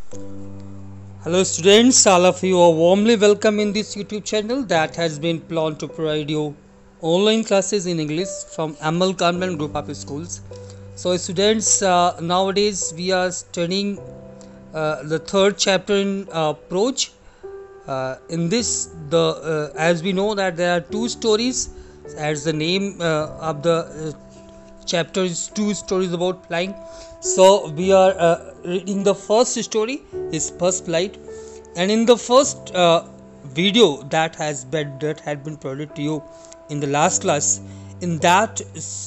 Hello students, all of you are warmly welcome in this YouTube channel that has been planned to provide you online classes in English from Amal Convent Group of Schools. So students, nowadays we are studying the third chapter in Approach. In this, as we know that there are two stories, as the name of the chapter is two stories about flying. So we are reading the first story is First Flight, and in the first video that had been provided to you in the last class, in that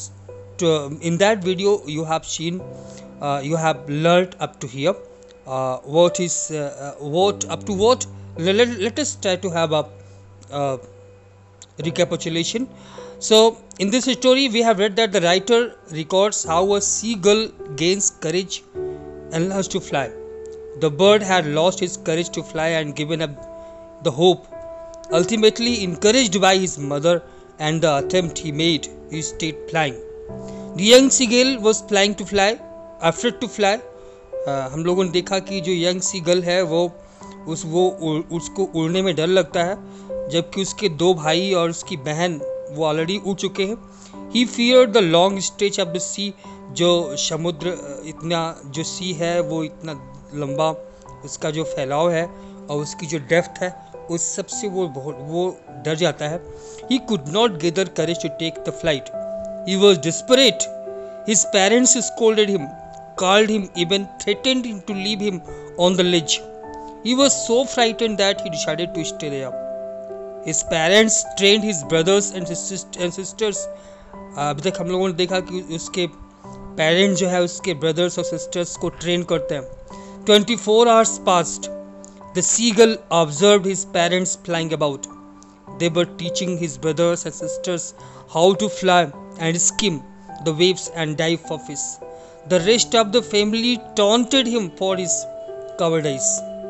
video you have seen, you have learned up to here what up to what. Let us try to have a recapitulation. So in this story we have read that the writer records how a seagull gains courage and learns to fly. The bird had lost his courage to fly and given up the hope. Ultimately, encouraged by his mother and the attempt he made, he stayed flying. The young seagull was flying to fly, afraid to fly. हम लोगों ने देखा कि जो young seagull है वो उसको उड़ने में डर लगता है, जबकि उसके दो भाई और उसकी बहन वो ऑलरेडी उड़ चुके हैं. He fear the long stretch of the sea, जो समुद्र इतना जो सी है वो इतना लंबा उसका जो फैलाव है और उसकी जो डेप्थ है उस सब से वो डर जाता है. He could not gather courage to take the flight. He was desperate. His parents scolded him, called him, even threatened him to leave him on the ledge. He was so frightened that he decided to stay there. His parents trained his brothers and sisters. अभी तक हम लोगों ने देखा कि उसके parents जो है उसके ब्रदर्स और सिस्टर्स को ट्रेन करते हैं. 24 hours passed. The seagull observed his parents flying about. They were teaching his brothers and sisters how to fly and skim the waves and dive for fish. The rest of the family taunted him for his cowardice.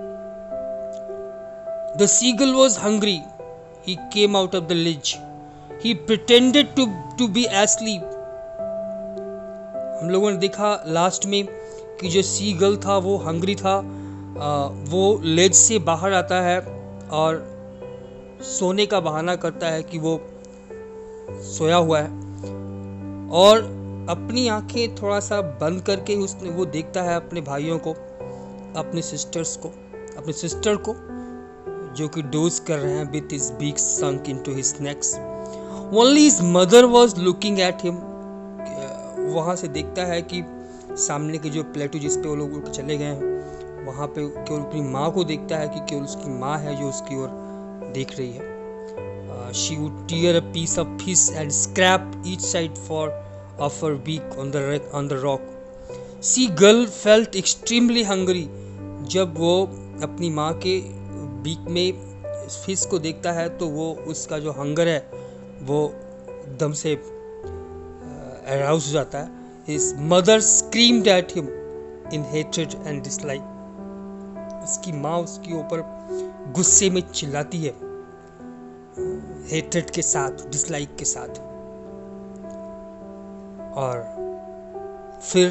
The seagull was hungry. He came out of the ledge. He pretended to be asleep. हम लोगों ने देखा last में कि जो seagull था वो hungry था. वो लेज से बाहर आता है और सोने का बहाना करता है कि वो सोया हुआ है, और अपनी आंखें थोड़ा सा बंद करके उसने वो देखता है अपने भाइयों को, अपने सिस्टर को जो कि डोज कर रहे हैं with his beak sunk into his necks. Only his mother was looking at him. वहाँ से देखता है कि सामने के जो प्लेटो जिस पे वो लोग उड़ के चले गए हैं वहाँ पे केवल अपनी माँ को देखता है कि केवल उसकी माँ है जो उसकी ओर देख रही है. She would tear a piece of fish and scrap each side for of her beak on the rock. Seagull felt extremely hungry. जब वो अपनी माँ के बीक में फिश को देखता है तो वो उसका जो हंगर है वो एकदम से arouse हो जाता है. His mother screamed at him in hatred and dislike. उसकी माँ उसके ऊपर गुस्से में चिल्लाती है, hatred के साथ, dislike के साथ. और फिर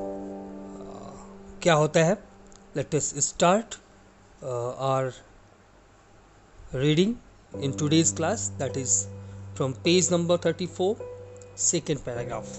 क्या होता है? Let us start our reading in today's class, that is from page number 34, second paragraph.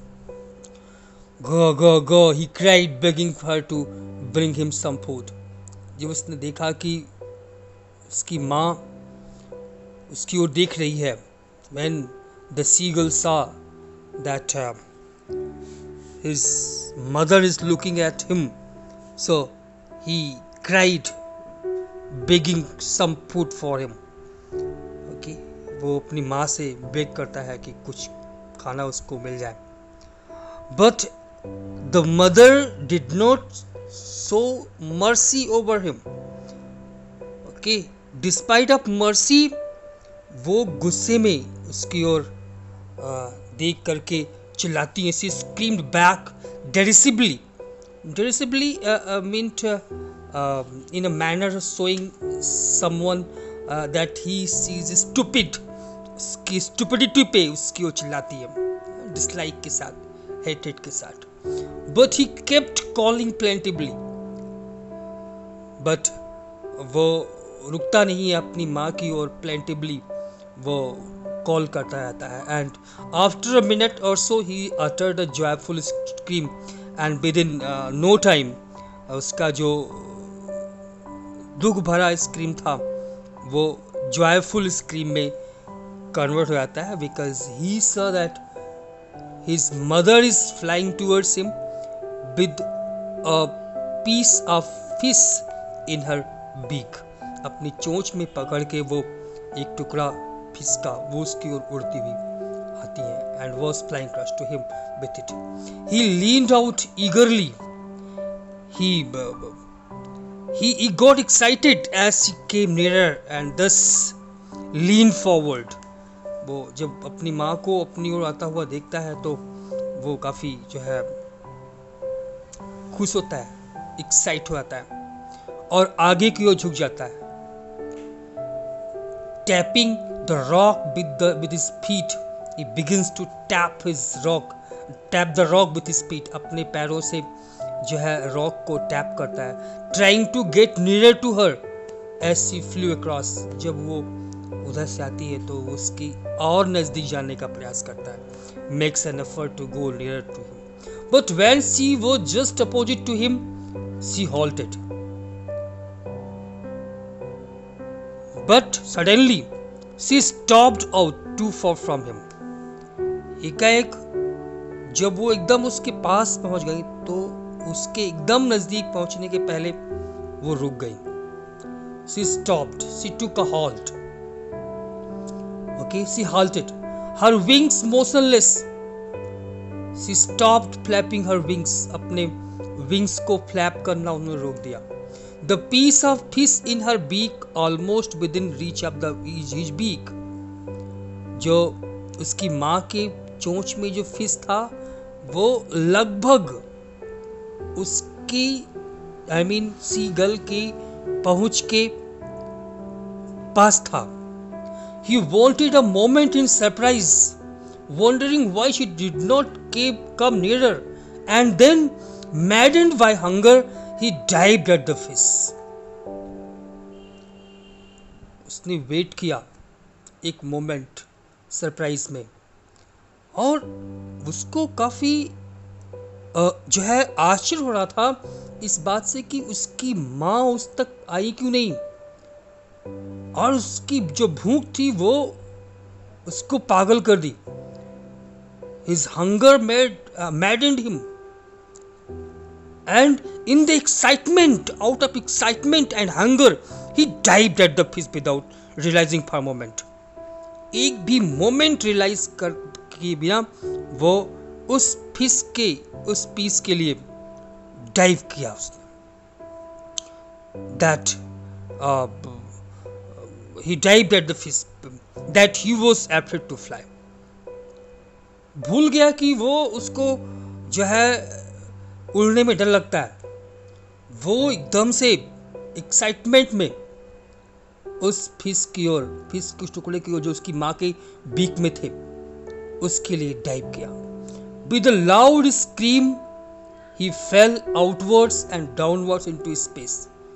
Go, go, go, he cried, begging her to bring him some food. जब उसने देखा कि उसकी माँ उसकी ओर देख रही है, when the seagull saw that his mother is looking at him, so he cried, begging some food for him. Okay, वो अपनी माँ से बेग करता है कि कुछ खाना उसको मिल जाए. But the mother did not show mercy over him. Okay, despite of mercy, वो गुस्से में उसकी ओर देख करके चिल्लाती है. She screamed back derisively. Derisively meant in a manner showing someone that he sees stupid. उसकी stupidity पे उसकी वो चिल्लाती है, dislike के साथ, hatred के साथ. But he kept calling plaintively. But वो रुकता नहीं है अपनी माँ की ओर, प्लेंटिवली वो कॉल करता रहता है। And after a minute or so he uttered a joyful scream and within no time उसका जो दुख भरा स्क्रीम था वो जॉयफुल स्क्रीम में कन्वर्ट हो जाता है, because he saw that his mother is flying towards him with a piece of fish in her beak. अपनी चोंच में पकड़ के वो एक टुकड़ा फिश का वो उसकी ओर उड़ती हुई आती है, and was flying close to him with it. He leaned out eagerly, he got excited as she came nearer and thus leaned forward। वो जब अपनी माँ को अपनी ओर आता हुआ देखता है तो वो काफी जो है खुश होता है, एक्साइट हो जाता है और आगे की ओर झुक जाता है। Tapping the rock with his feet, he begins to tap the rock with his feet। अपने पैरों से जो है रॉक को टैप करता है। Trying to get near to her as she flew across. जब वो उधर से आती है तो उसकी और नजदीक जाने का प्रयास करता है। Makes an effort to go near to him, but when she was just opposite to him she halted। But suddenly she stopped out to for from him. एकाएक जब वो एकदम उसके पास पहुंच गई तो उसके एकदम नजदीक पहुंचने के पहले वो रुक गई। She stopped. She took a halt. Okay, she halted. Her wings motionless. She stopped flapping her wings. अपने wings को flap करना उन्होंने रोक दिया। The piece of fish in her beak almost within reach of his beak। जो उसकी माँ के चोंच में जो फिश था वो लगभग उसकी सीगल की पहुंच के पास था। He wanted a moment in surprise, wondering why she did not come nearer, and then, maddened by hunger, he dived at the fish। उसने वेट किया एक मोमेंट सरप्राइज में, और उसको काफी जो है आश्चर्य हो रहा था इस बात से कि उसकी माँ उस तक आई क्यों नहीं, और उसकी जो भूख थी वो उसको पागल कर दी। His hunger maddened him, and in the excitement, out of excitement and hunger, he dived at the fish without realizing for a moment। एक भी मोमेंट रियलाइज कर के बिना वो उस फिश के उस पीस के लिए डाइव किया उसने। That he dived at the fish that he was afraid to fly। भूल गया कि वो उसको जो है उड़ने में डर लगता है। वो एकदम से एक्साइटमेंट में उस फिश के टुकड़े की ओर जो उसकी माँ के बीक में थे उसके लिए डाइव किया। With a loud scream, he fell outwards and downwards into space।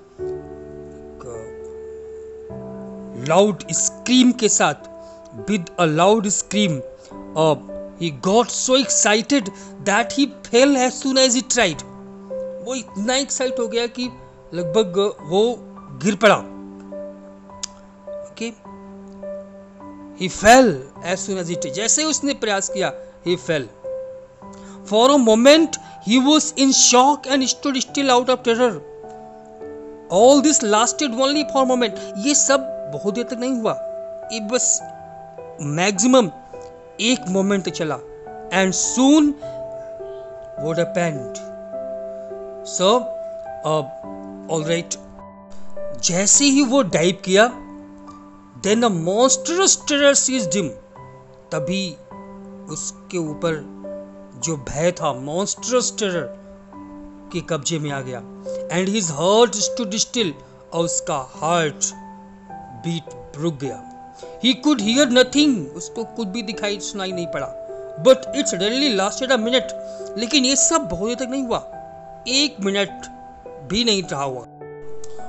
Loud scream के साथ, with a loud scream, he got so excited that he fell as soon as he tried। वो इतना excite हो गया कि लगभग वो गिर पड़ा। Okay? He fell as soon as he tried। जैसे उसने प्रयास किया, he fell। For a moment, he was in shock and stood still out of terror। All this lasted only for a moment। ये सब बहुत देर तक नहीं हुआ, ये बस मैक्सिमम एक मोमेंट चला। And soon, what happened? So, all right। जैसे ही वो डाइव किया, then a monstrous terror seized him। तभी उसके ऊपर जो भय था, मॉन्स्ट्रस टेरर के कब्जे में आ गया। And his heart stood still, और उसका हार्ट बीट रुक गया। ही कुड हियर नथिंग, उसको कुछ भी दिखाई सुनाई नहीं पड़ा। But it suddenly lasted a minute, लेकिन ये सब बहुत देर तक नहीं हुआ, एक मिनट भी नहीं रहा हुआ।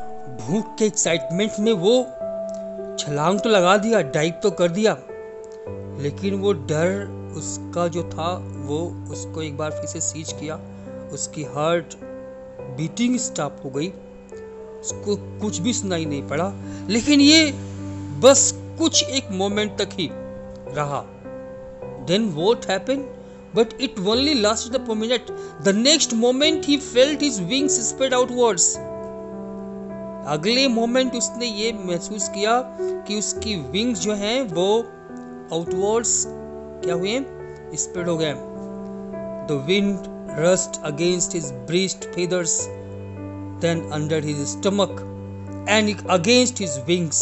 भूख के एक्साइटमेंट में वो छलांग तो लगा दिया, डाइव तो कर दिया, लेकिन वो डर उसका जो था वो उसको एक बार फिर से सीज किया। उसकी हार्ट बीटिंग स्टॉप हो गई, उसको कुछ भी सुनाई नहीं पड़ा। लेकिन ये बस कुछ एक मोमेंट तक ही रहा। Then what happened? But it only lasted a minute. The next moment he felt his wings spread outwards. अगले मोमेंट उसने ये महसूस किया कि उसकी विंग्स जो हैं वो आउटवर्ड्स क्या हुए, स्प्रेड हो गए। The wind rushed against his breast feathers, then under his stomach and against his wings.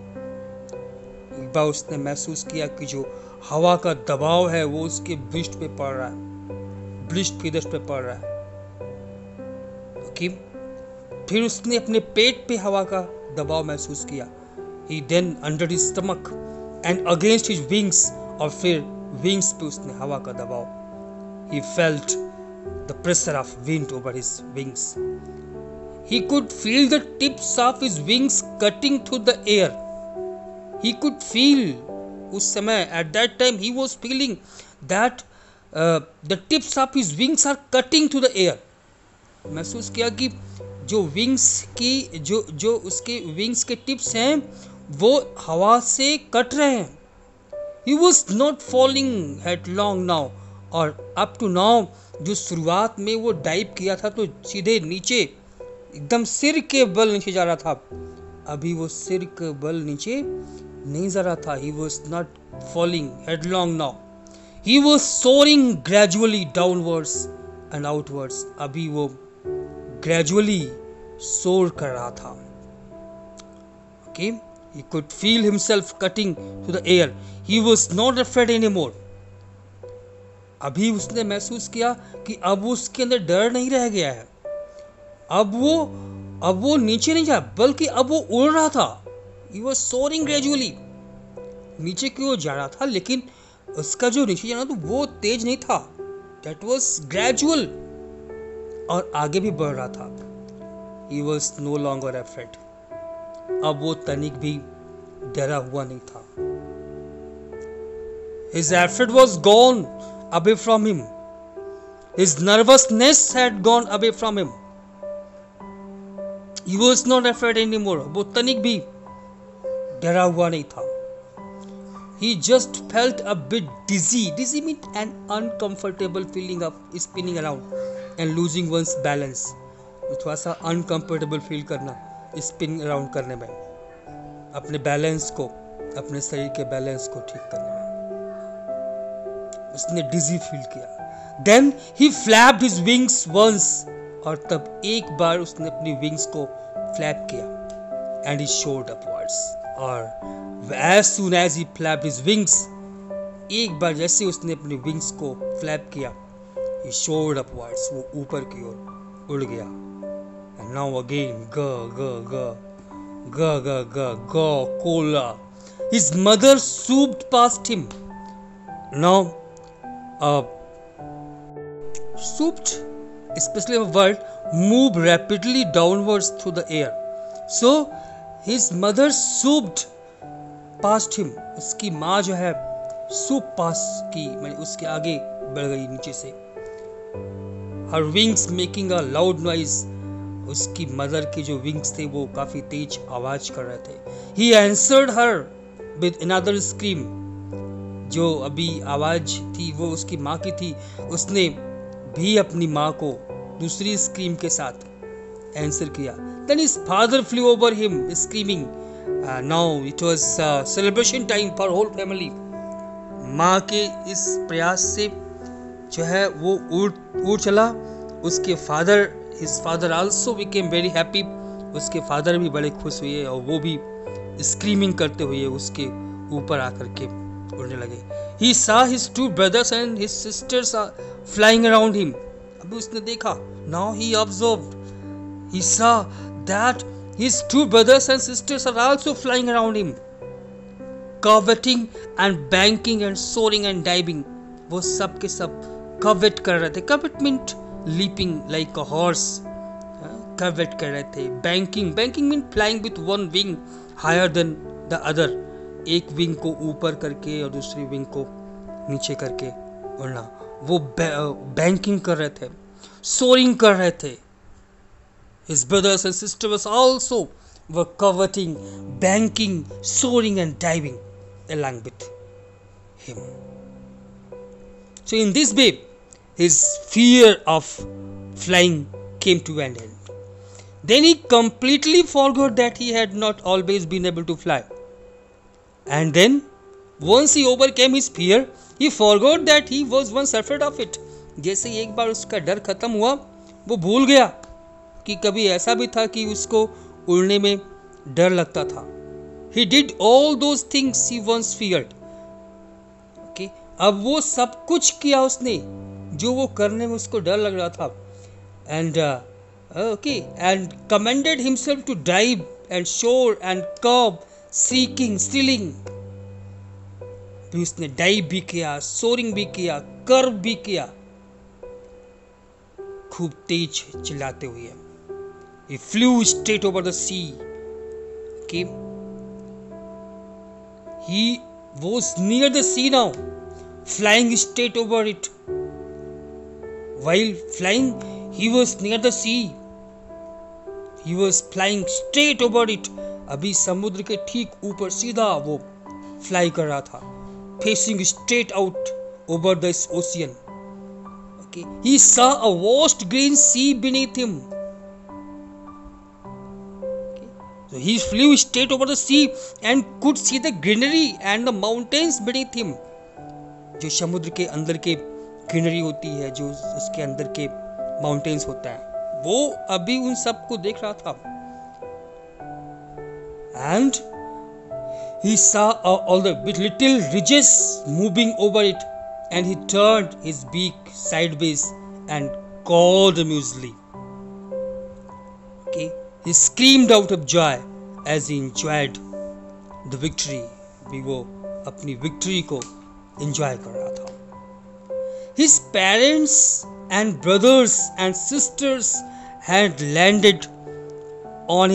एक बार उसने महसूस किया कि जो हवा का दबाव है वो उसके ब्रिस्ट पे पड़ रहा है, ब्रिस्ट फीदर्स पे पड़ रहा है। ओके, फिर उसने अपने पेट पे हवा का दबाव महसूस किया। He then under his stomach and against his wings, और फिर विंग्स पे उसने हवा का दबाव। He felt the pressure of wind over his wings. He could feel the tips of his wings cutting through the air. He could feel, उस समय at that time he was feeling that the tips of his wings are cutting through the air. महसूस किया कि जो wings की जो उसके wings के टिप्स हैं वो हवा से कट रहे हैं। He was not falling headlong now, और up to now जो शुरुआत में वो डाइव किया था तो सीधे नीचे एकदम सिर के बल नीचे जा रहा था, अभी वो सिर के बल नीचे नहीं जा रहा था। He was not falling headlong now. He was soaring gradually downwards and outwards. अभी वो gradually soar कर रहा था। Okay? He could feel himself cutting to the air. He was not afraid anymore. अभी उसने महसूस किया कि अब उसके अंदर डर नहीं रह गया है। अब वो नीचे नहीं जा, बल्कि अब वो उड़ रहा था। He was soaring gradually. नीचे की ओर जा रहा था, लेकिन उसका जो नीचे जाना था वो तेज नहीं था। That was gradual. और आगे भी बढ़ रहा था। He was no longer afraid. अब वो तनिक भी डरा हुआ नहीं था। His afraid was gone away from him. His nervousness had gone away from him. He was not afraid anymore. वो तनिक भी डरा हुआ नहीं था। He just felt a bit dizzy. Dizzy means an uncomfortable feeling of spinning around and losing one's balance. थोड़ा सा uncomfortable feel करना स्पिन अराउंड करने में, अपने बैलेंस को, अपने शरीर के बैलेंस को ठीक करने में उसने डिजी फील किया। Then he flapped his wings once, और तब एक बार उसने अपनी विंग्स को फ्लैप किया। And he soared upwards, और as soon as he flapped his wings, एक बार जैसे उसने अपनी विंग्स को फ्लैप किया, he soared upwards, वो ऊपर की ओर उड़ गया। And now again, go, cola. His mother swooped past him. Now, swooped, especially a word, moved rapidly downwards through the air. So, his mother swooped past him. उसकी माँ जो है swoop past की, मैंने उसके आगे बढ़ गई नीचे से। Her wings making a loud noise. उसकी मदर के जो विंग्स थे वो काफी तेज आवाज कर रहे थे। He answered her with another scream. जो अभी आवाज थी वो उसकी माँ की थी, उसने भी अपनी माँ को दूसरी स्क्रीम के साथ आंसर किया। Then his father flew over him screaming. Now it was celebration time for whole family. माँ के इस प्रयास से जो है वो उड़ चला। उसके father, his father also became very happy. उसके फादर भी बड़े खुश हुए और वो भी स्क्रीमिंग करते हुए उसके ऊपर आकर के उड़ने लगे। He saw his two brothers and his sisters flying around him. अभी उसने देखा, now he observed, he saw that his two brothers and sisters are also flying around him, curveting and banking and soaring and diving. वो सब के सब curvet कर रहे थे। Curvet meant leaping like a horse, कवेट कर रहे थे. Banking mean flying with one wing higher than the other. एक विंग को ऊपर करके और दूसरी विंग को नीचे करके उड़ना. वो बैंकिंग कर रहे थे, सोरिंग कर रहे थे. His brothers and sisters also were coveting, banking, soaring and diving along with him. So in this way, his fear of flying came to an end. Then he completely forgot that he had not always been able to fly. And then, once he overcame his fear, he forgot that he was once afraid of it. जैसे एक बार उसका डर खत्म हुआ, वो भूल गया कि कभी ऐसा भी था कि उसको उड़ने में डर लगता था. He did all those things he once feared. Okay? अब वो सब कुछ किया उसने जो वो करने में उसको डर लग रहा था. And commended himself to dive and soar and curve, thrilling. भी उसने डाइव भी किया, सोरिंग भी किया, कर्व भी किया, खूब तेज चिल्लाते हुए. He flew straight over the sea. Okay. He was near the sea now, flying straight over it. While flying, he was near the sea. He was flying straight over it. अभी समुद्र के ठीक ऊपर सीधा वो फ्लाई कर रहा था, facing straight out over this ocean. Okay. He saw a vast green sea beneath him. So he flew straight over the sea and could see the greenery and the mountains beneath him. जो समुद्र के अंदर के greenery होती है, जो उसके अंदर के माउंटेन्स होता है, वो अभी उन सब को देख रहा था. And he saw all the little ridges moving over it, and he turned his beak sideways and called amusedly. Okay. He screamed out of joy as he enjoyed the victory. भी वो अपनी विक्ट्री को enjoy कर रहा था. His parents and brothers and sisters had landed on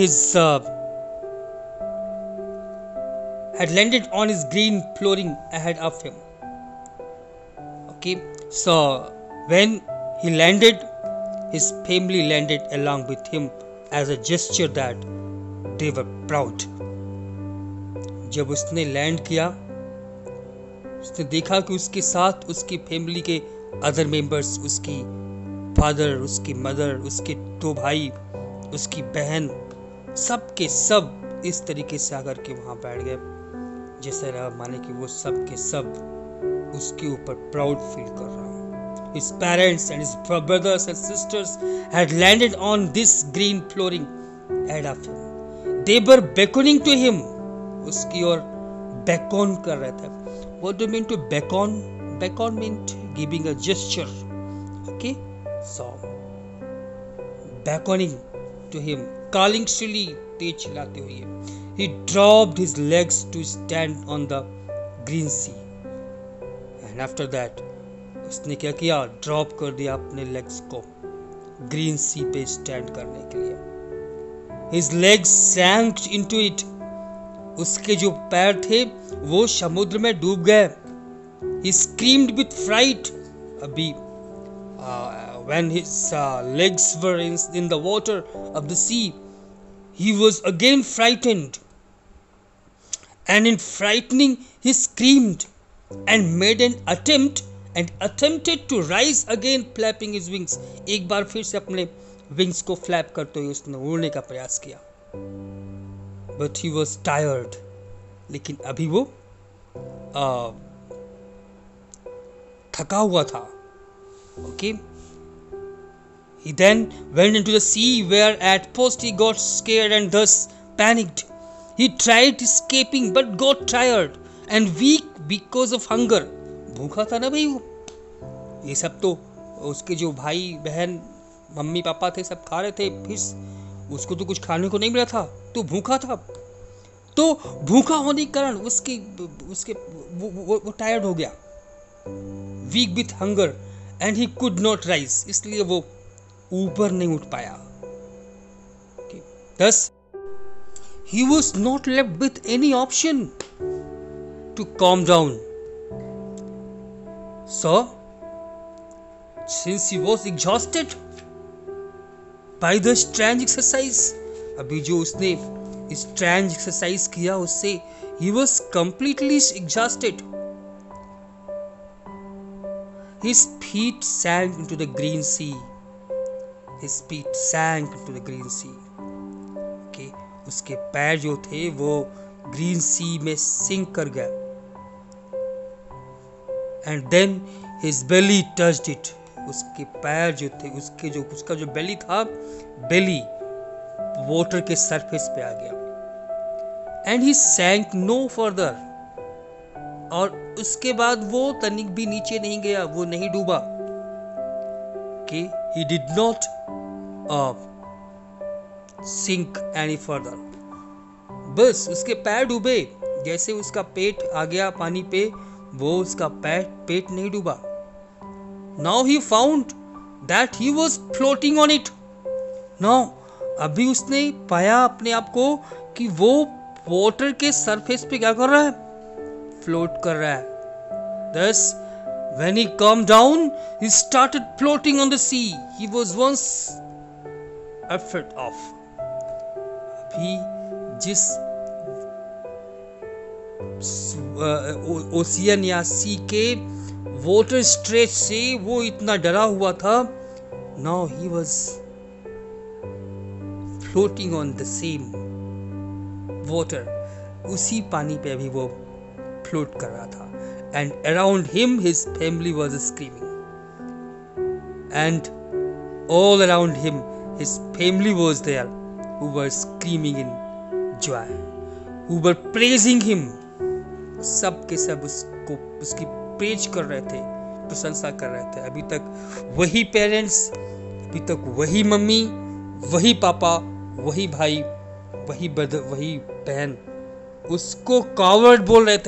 his green flooring ahead of him. Okay, so when he landed, his family landed along with him as a gesture that they were proud. जब उसने land किया, उसने देखा कि उसके साथ उसकी family के अदर मेंबर्स, उसकी फादर, उसकी मदर, उसके 2 भाई, उसकी बहन, सब के सब इस तरीके से आकर के वहां बैठ गए, जैसे रहा माने कि वो सब के सब उसके ऊपर प्राउड फील कर रहा हूं. His parents and his brothers and sisters had landed on this green flooring ahead of him. They were beckoning to him. उसकी ओर beckon कर रहे थे. What do you mean to beckon? Beckon meant giving a gesture. Okay, so beckoning to him, calling shrilly, तेज चिल्लाते हुए. He dropped his legs to stand on the green sea, and after that, उसने क्या किया? Drop कर दिया अपने legs को green सी पे स्टैंड करने के लिए. His legs sank into it. उसके जो पैर थे वो समुद्र में डूब गए. He screamed with fright. अभी when his legs were in the water of the sea, he was again frightened. And in frightening, he screamed and made an attempt and attempted to rise again, flapping his wings. एक बार फिर से अपने wings को flap करते हुए उसने उड़ने का प्रयास किया. But he was tired. लेकिन अभी वो थका हुआ था. Okay. He then went into the sea, where at first he got scared and thus panicked. He tried escaping but got tired and weak because of hunger. भूखा था ना भाई वो. ये सब तो उसके जो भाई बहन मम्मी पापा थे सब खा रहे थे फिश, उसको तो कुछ खाने को नहीं मिला था, तो भूखा था. तो भूखा होने के कारण उसके वो टायर्ड हो गया, weak with hunger, and he could not rise. इसलिए वो ऊपर नहीं उठ पाया. Thus, he was not left with any option to calm down. So, since he was exhausted by the strange exercise, अभी जो उसने strange exercise किया उससे, he was completely exhausted. His feet sank into the green sea. His feet sank into the green sea. Okay, उसके पैर जो थे वो green sea में sink कर गया. And then his belly touched it. उसके पैर जो थे, उसका जो belly था, belly water के surface पे आ गया. And he sank no further. और उसके बाद वो तनिक भी नीचे नहीं गया, वो नहीं डूबा. Okay, he did not sink any further. बस उसके पैर डूबे. जैसे उसका पेट आ गया पानी पे, वो उसका पेट नहीं डूबा. Now he found that he was floating on it. Now अभी उसने पाया अपने आप को कि वो वाटर के सरफेस पे क्या कर रहा है, फ्लोट कर रहा है. Thus, when he calmed down, he started floating on the sea. He was once afraid of. अभी जिस ओशियन या सी के वाटर स्ट्रेच से वो इतना डरा हुआ था, now he was floating on the same water. उसी पानी पे अभी वो फ्लोट कर रहा था. And around him his family was screaming. And all around him his family was there, who were screaming in joy, who were praising him. सब के सब उसकी प्रेज कर रहे थे, प्रशंसा कर रहे थे. अभी तक वही पेरेंट्स, अभी तक वही मम्मी, वही पापा, वही भाई, वही बहन उसको कावर्ड बोल रहे थे.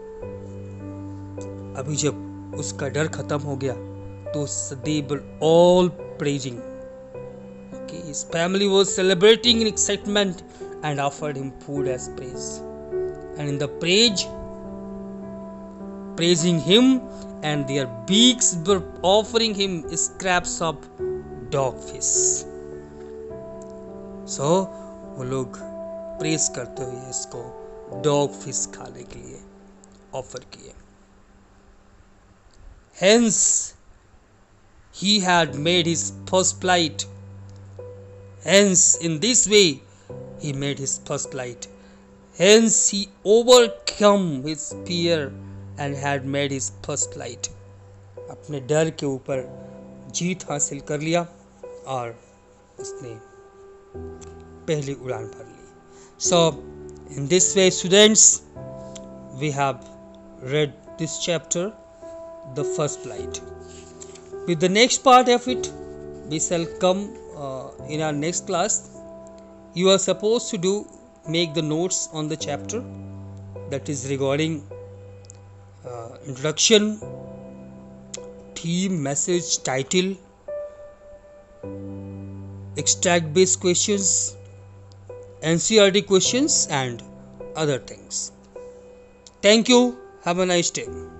अभी जब उसका डर खत्म हो गया तो they were all praising. Okay, his family was celebrating in excitement and offered him food as praise. And in the praising him, and their beaks were offering him scraps of dogfish. So वो लोग praise करते हुए इसको dog fish खाने के लिए offer किए. Hence he had made his first flight. Hence in this way he made his first flight. Hence he overcome his fear and had made his first flight. अपने डर के ऊपर जीत हासिल कर लिया और उसने पहली उड़ान भर ली. So in this way, students, we have read this chapter, the first flight. With the next part of it, we shall come in our next class. You are supposed to make the notes on the chapter, that is regarding introduction, theme, message, title, extract based questions, NCERT questions and other things. Thank you. Have a nice day.